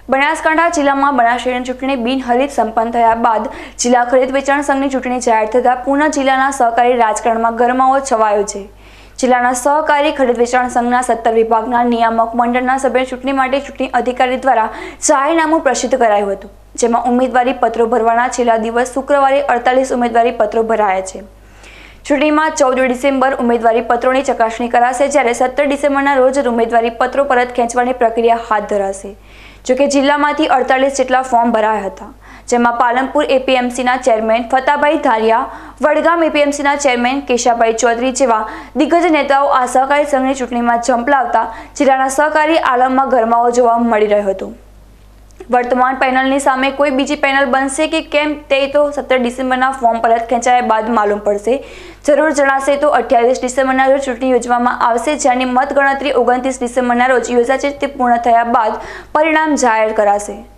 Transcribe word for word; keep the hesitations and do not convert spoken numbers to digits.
બનાસકાંઠા જિલ્લામાં બનાસકાંઠા ચૂંટણી બિનહરીફ સંપન્ન થયા બાદ જિલ્લા ખરીદ વેચાણ સંઘની ચૂંટણી જાહેર થતાં પૂર્ણ જિલ્લાના સહકારી રાજકારણમાં ગરમાવો છવાયો છે। જિલ્લાના સહકારી ખરીદ વેચાણ સંઘના સત્તર વિભાગના નિયામક મંડળના સભ્ય ચૂંટણી માટે ચૂંટણી અધિકારી દ્વારા જાહેરનામું પ્રસિદ્ધ કરાયું હતું, જેમાં ઉમેદવારી પત્રો ભરવાના છેલ્લા દિવસ શુક્રવારે અડતાલીસ ઉમેદવારી પત્રો ભરાયા છે। ચૂંટણીમાં ચૌદ ડિસેમ્બર ઉમેદવારી પત્રોની ચકાસણી કરાશે, જ્યારે સત્તર ડિસેમ્બરના રોજ ઉમેદવારી પત્રો પરત ખેંચવાની પ્રક્રિયા હાથ ધરાશે। જોકે જિલ્લામાંથી અડતાલીસ જેટલા ફોર્મ ભરાયા હતા, જેમાં પાલનપુર એપીએમસીના ચેરમેન ફતાભાઈ ધારિયા, વડગામ એપીએમસીના ચેરમેન કેશાભાઈ ચૌધરી જેવા દિગ્ગજ નેતાઓ આ સહકારી સંઘની ચૂંટણીમાં ઝંપલાવતા જિલ્લાના સહકારી આલમમાં ગરમાવો જોવા મળી રહ્યો હતો। વર્તમાન પેનલની સામે કોઈ બીજી પેનલ બનશે કે કેમ તે તો સત્તર ડિસેમ્બરના ફોર્મ પરત ખેંચાયા બાદ માલુમ પડશે। જરૂર જણાશે તો અઠ્યાવીસ ડિસેમ્બરના રોજ ચૂંટણી યોજવામાં આવશે, જેની મતગણતરી ઓગણત્રીસ ડિસેમ્બરના રોજ યોજાશે। તે પૂર્ણ થયા બાદ પરિણામ જાહેર કરાશે।